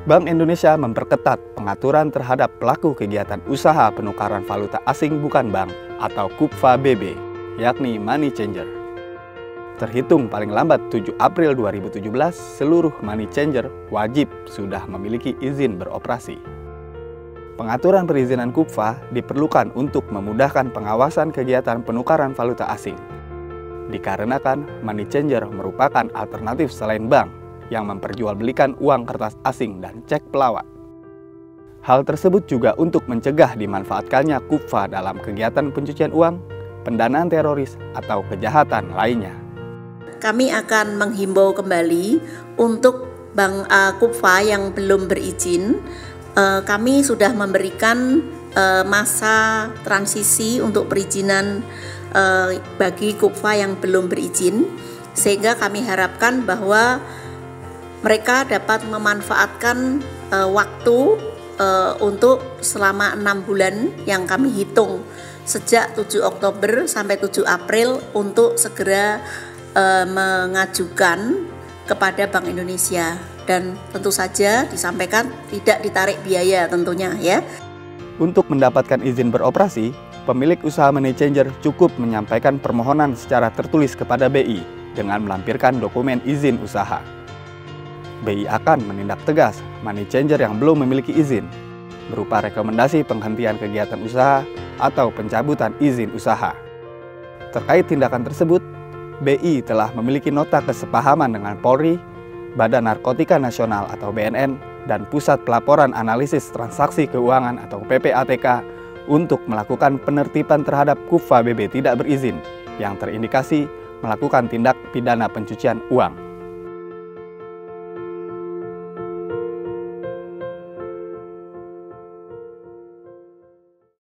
Bank Indonesia memperketat pengaturan terhadap pelaku kegiatan usaha penukaran valuta asing bukan bank atau KUPVA BB, yakni money changer. Terhitung paling lambat 7 April 2017, seluruh money changer wajib sudah memiliki izin beroperasi. Pengaturan perizinan KUPVA diperlukan untuk memudahkan pengawasan kegiatan penukaran valuta asing. Dikarenakan money changer merupakan alternatif selain bank yang memperjualbelikan uang kertas asing dan cek pelawat. Hal tersebut juga untuk mencegah dimanfaatkannya KUPVA dalam kegiatan pencucian uang, pendanaan teroris, atau kejahatan lainnya. Kami akan menghimbau kembali untuk bank KUPVA yang belum berizin. Kami sudah memberikan masa transisi untuk perizinan bagi KUPVA yang belum berizin, sehingga kami harapkan bahwa mereka dapat memanfaatkan waktu untuk selama 6 bulan yang kami hitung sejak 7 Oktober sampai 7 April untuk segera mengajukan kepada Bank Indonesia, dan tentu saja disampaikan tidak ditarik biaya tentunya ya. Untuk mendapatkan izin beroperasi, pemilik usaha money changer cukup menyampaikan permohonan secara tertulis kepada BI dengan melampirkan dokumen izin usaha. BI akan menindak tegas money changer yang belum memiliki izin, berupa rekomendasi penghentian kegiatan usaha atau pencabutan izin usaha. Terkait tindakan tersebut, BI telah memiliki nota kesepahaman dengan Polri, Badan Narkotika Nasional atau BNN, dan Pusat Pelaporan Analisis Transaksi Keuangan atau PPATK untuk melakukan penertiban terhadap KUPVA BB tidak berizin yang terindikasi melakukan tindak pidana pencucian uang.